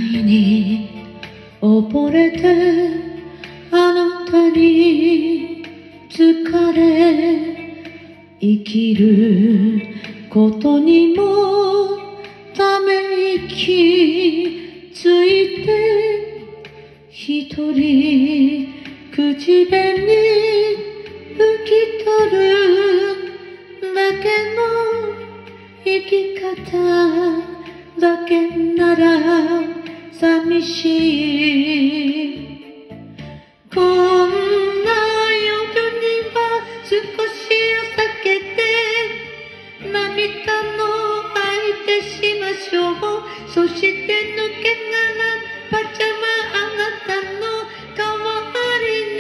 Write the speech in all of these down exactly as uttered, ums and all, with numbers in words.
に溺れてあなたに疲れ生きることにもため息ついて一人口紅拭き取るだけの生き方だけなら寂しい。こんな夜には少しを避けて涙の吐いてしましょう。そして抜け殻パジャマあなたの代わり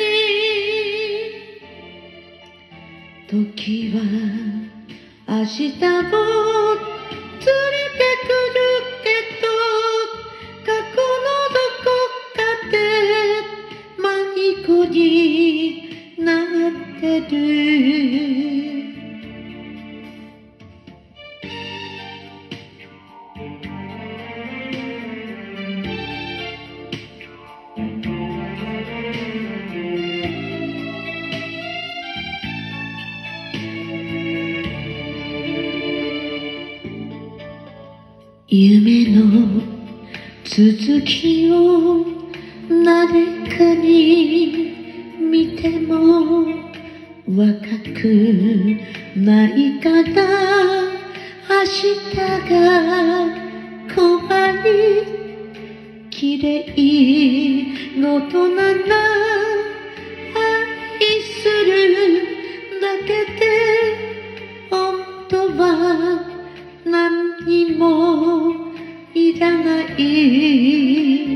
に。時は明日を連れてくるけど過去のどこかで迷子になってる。夢の続きを誰かに見ても若くないから明日が怖い。綺麗事なら愛するだけで本当は何にもいらない。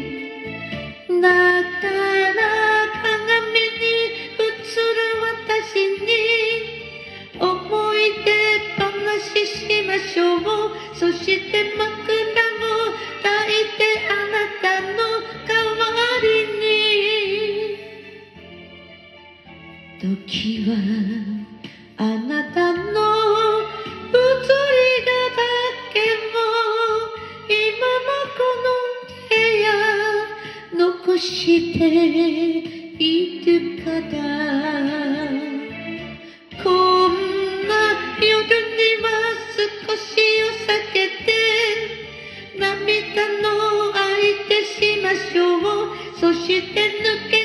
だから鏡に映る私に思い出話しましょう。そして枕を抱いてあなたの代わりに。時はあなたの移りがだけも今もこの部屋残しているから。こんな夜には少しを避けて涙の吐いてしましょう。そして抜け